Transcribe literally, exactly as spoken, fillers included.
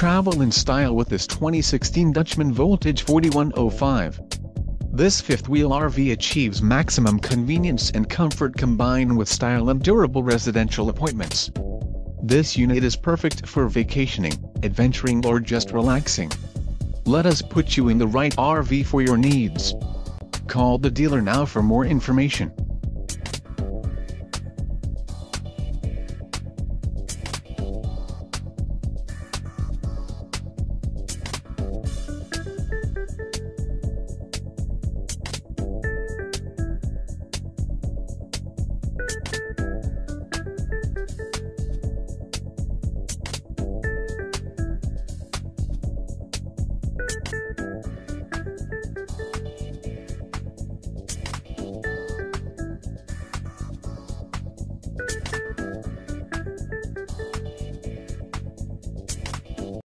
Travel in style with this twenty sixteen Dutchmen Voltage forty-one oh five. This fifth-wheel R V achieves maximum convenience and comfort combined with style and durable residential appointments. This unit is perfect for vacationing, adventuring or just relaxing. Let us put you in the right R V for your needs. Call the dealer now for more information.